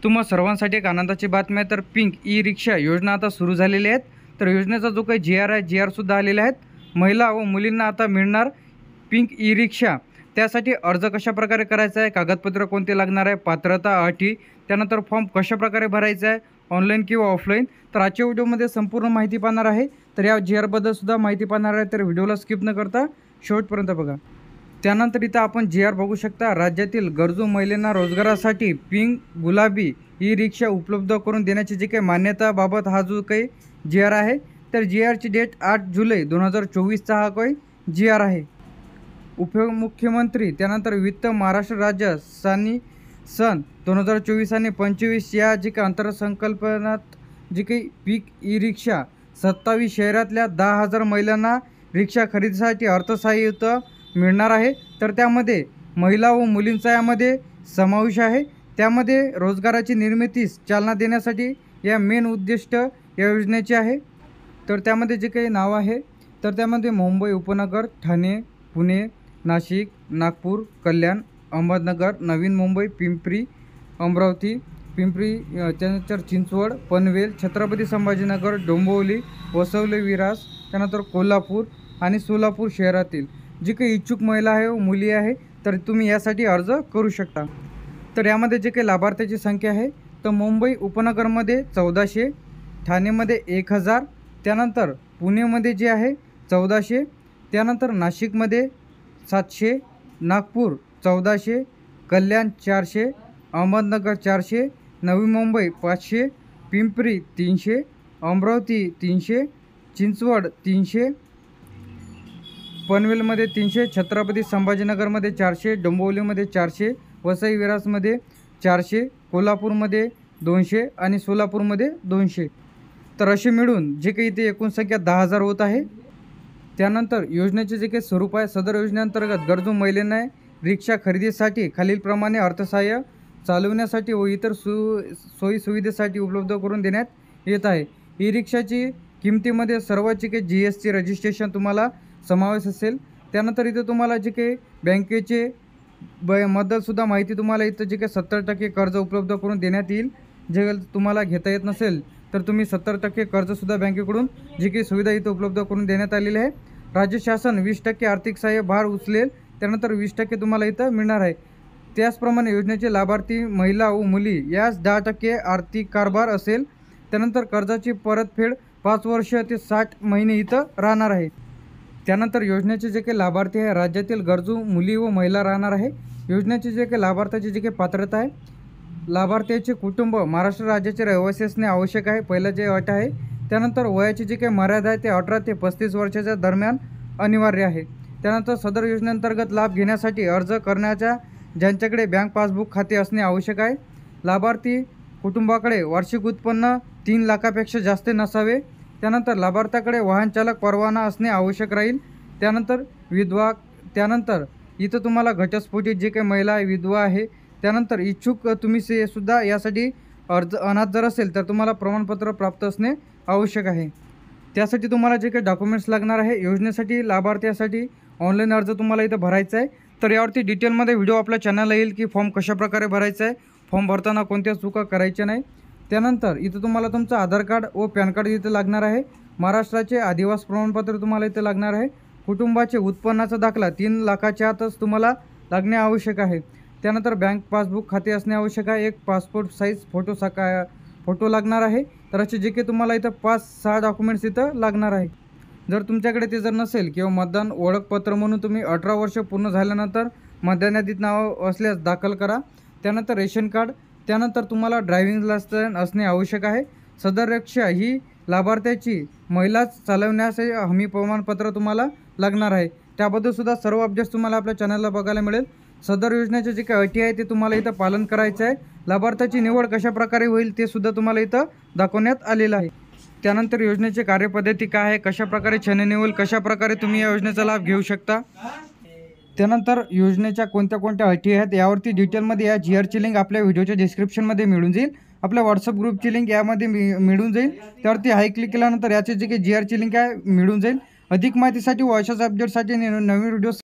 तुम्हा सर्वांसाठी एक आनंदाची बातमी आहे। तर पिंक ई रिक्षा योजना आता सुरू झालेली आहेत। तर योजनेचा जो काही जी आर आहे, जी आर सुद्धा आलेले आहेत। महिला व मुलींना आता मिळणार पिंक ई रिक्षा। त्यासाठी अर्ज कशा प्रकारे करायचा आहे, कागदपत्र कोणते लागणार आहे, पात्रता अटी, त्यानंतर फॉर्म कशा प्रकारे भरायचा आहे, ऑनलाईन किंवा ऑफलाईन। तर आजच्या व्हिडिओमध्ये संपूर्ण माहिती पाहणार आहे। तर या जी आरबद्दल सुद्धा माहिती पाहणार आहे, तर व्हिडिओला स्किप न करता शेवटपर्यंत बघा। त्यानंतर इथं आपण जी आर बघू शकता। राज्यातील गरजू महिलांना रोजगारासाठी पिंक गुलाबी ई रिक्षा उपलब्ध करून देण्याची जी काही मान्यताबाबत हा जो काही जी आर आहे, तर जी आरची डेट 8 जुलै 2024चा हा काही जी आर आहे। उपमुख्यमंत्री त्यानंतर वित्त महाराष्ट्र राज्य सन 2024 आणि 25 या जी काही अंतर्संकल्पनात जी काही पीक ई रिक्षा 27 शहरातल्या 10,000 महिलांना रिक्षा खरेदीसाठी अर्थसहाय्य मिळणार आहे। तर त्यामध्ये महिला व मुलींचा यामध्ये समावेश आहे। त्यामध्ये रोजगाराची निर्मितीस चालना देण्यासाठी या मेन उद्दिष्ट या योजनेचे आहे। तर त्यामध्ये जे काही नाव आहे, तर त्यामध्ये मुंबई उपनगर, ठाणे, पुणे, नाशिक, नागपूर, कल्याण, अहमदनगर, नवीन मुंबई, पिंपरी, अमरावती, त्यानंतर चिंचवड, पनवेल, छत्रपती संभाजीनगर, डोंबिवली, वसई विरार, त्यानंतर कोल्हापूर आणि सोलापूर शहरातील जी काही इच्छुक महिला आहे व मुली आहे, तर तुम्ही यासाठी अर्ज करू शकता। तर यामध्ये जे काही लाभार्थ्याची संख्या आहे, तर मुंबई उपनगरमध्ये 1400, ठाणेमध्ये 1000, त्यानंतर पुणेमध्ये जे आहे 1400, त्यानंतर नाशिकमध्ये 700, नागपूर 1400, कल्याण 400, अहमदनगर 400, नवी मुंबई 500, पिंपरी 300, अमरावती 300, चिंचवड 300, पनवेलमध्ये 300, छत्रपती संभाजीनगरमध्ये 400, डोंबिवलीमध्ये 400, वसई विरारमध्ये 400, कोल्हापूरमध्ये 200 आणि सोलापूरमध्ये 200। तर असे मिळून जे काही इथे एकूण संख्या 10,000 होत आहे। त्यानंतर योजनेचे जे काही स्वरूप आहे, सदर योजनेअंतर्गत गरजू महिलांना रिक्षा खरेदीसाठी खालीलप्रमाणे अर्थसहाय्य चालवण्यासाठी व इतर सोयी सुविधेसाठी उपलब्ध करून देण्यात येत आहे। ई रिक्षाची किमतीमध्ये सर्वांची काही GST रजिस्ट्रेशन तुम्हाला समावेश असेल। त्यानंतर इथं तुम्हाला जे काही बँकेचे बद्दलसुद्धा माहिती तुम्हाला इथं जे काही 70% कर्ज उपलब्ध करून देण्यात येईल। जे तुम्हाला घेता येत नसेल, तर तुम्ही 70% कर्जसुद्धा बँकेकडून जी काही सुविधा इथं उपलब्ध करून देण्यात आलेली आहे। राज्य शासन 20% आर्थिक सहाय्य भार उचलेल, त्यानंतर 20% तुम्हाला इथं मिळणार आहे। त्याचप्रमाणे योजनेचे लाभार्थी महिला व मुली यास 10% आर्थिक कारभार असेल। त्यानंतर कर्जाची परतफेड 5 वर्ष ते 60 महिने इथं राहणार आहे। त्यानंतर योजनेचे जे काही लाभार्थी आहे, राज्यातील गरजू मुली व महिला राहणार आहे। योजनेचे जे काही लाभार्थ्याची जी काही पात्रता आहे, लाभार्थ्याचे कुटुंब महाराष्ट्र राज्याचे रहिवासी असणे आवश्यक आहे, पहिलं जे अट आहे। त्यानंतर वयाची जी काही मर्यादा आहे, ते 18 ते 35 वर्षाच्या दरम्यान अनिवार्य आहे। त्यानंतर सदर योजनेअंतर्गत लाभ घेण्यासाठी अर्ज करण्याच्या ज्यांच्याकडे बँक पासबुक खाते असणे आवश्यक आहे। लाभार्थी कुटुंबाकडे वार्षिक उत्पन्न 3 लाखापेक्षा जास्त नसावे। त्यानंतर लाभार्थ्याकडे वाहन चालक परवाना असणे आवश्यक राहील। त्यानंतर विधवा, त्यानंतर इथं तुम्हाला घटस्फोटित जे काही महिला आहे, विधवा आहे, त्यानंतर इच्छुक तुम्ही सुद्धा यासाठी अर्ज अनाथ जर असेल, तर तुम्हाला प्रमाणपत्र प्राप्त असणे आवश्यक आहे। त्यासाठी तुम्हाला जे काही डॉक्युमेंट्स लागणार आहे, योजनेसाठी लाभार्थ्यासाठी ऑनलाईन अर्ज तुम्हाला इथं भरायचा आहे। तर यावरती डिटेलमध्ये व्हिडिओ आपल्या चॅनलला येईल की फॉर्म कशाप्रकारे भरायचा आहे, फॉर्म भरताना कोणत्या चुका करायच्या नाही। त्यानंतर इथं तुम्हाला तुमचं आधार कार्ड व पॅन कार्ड इथं लागणार आहे। महाराष्ट्राचे आदिवासी प्रमाणपत्र तुम्हाला इथं लागणार आहे। कुटुंबाचे उत्पन्नाचा दाखला 3 लाखाच्या आतच तुम्हाला लागणे आवश्यक आहे। त्यानंतर बँक पासबुक खाते असणे आवश्यक आहे। एक पासपोर्ट साईज फोटो लागणार आहे। तर असे जे काही तुम्हाला इथं 5-6 डॉक्युमेंट्स इथं लागणार आहे। जर तुमच्याकडे ते जर नसेल किंवा मतदान ओळखपत्र म्हणून तुम्ही 18 वर्ष पूर्ण झाल्यानंतर मतदान यादीत नाव असल्यास दाखल करा। त्यानंतर रेशन कार्ड, त्यानंतर तुम्हाला ड्रायव्हिंग लायसन्स असणे आवश्यक आहे। सदर रिक्षा ही लाभार्थ्याची महिलाच चालवण्याचे हमी प्रमाणपत्र तुम्हाला लागणार आहे। त्याबद्दल सुद्धा सर्व अपडेट्स तुम्हाला आपल्या चॅनलला बघायला मिळेल। सदर योजनेचे जे काही अटी आहे, ते तुम्हाला इथं पालन करायचं आहे। लाभार्थ्याची निवड कशाप्रकारे होईल ते सुद्धा तुम्हाला इथं दाखवण्यात आलेलं आहे। त्यानंतर योजनेची कार्यपद्धती काय आहे, कशाप्रकारे छाननी होईल, कशाप्रकारे तुम्ही या योजनेचा लाभ घेऊ शकता, त्यानंतर योजनेच्या कोणत्या कोणत्या अटी आहेत यावरती डिटेलमध्ये या जी आरची लिंक आपल्या व्हिडिओच्या डिस्क्रिप्शनमध्ये मिळून जाईल। आपल्या व्हॉट्सअप ग्रुपची लिंक यामध्ये मिळून जाईल। त्यावरती हाय क्लिक केल्यानंतर याची जी काही जी आरची लिंक आहे मिळून जाईल। अधिक माहितीसाठी व अशाच अपडेटसाठी नवीन व्हिडिओ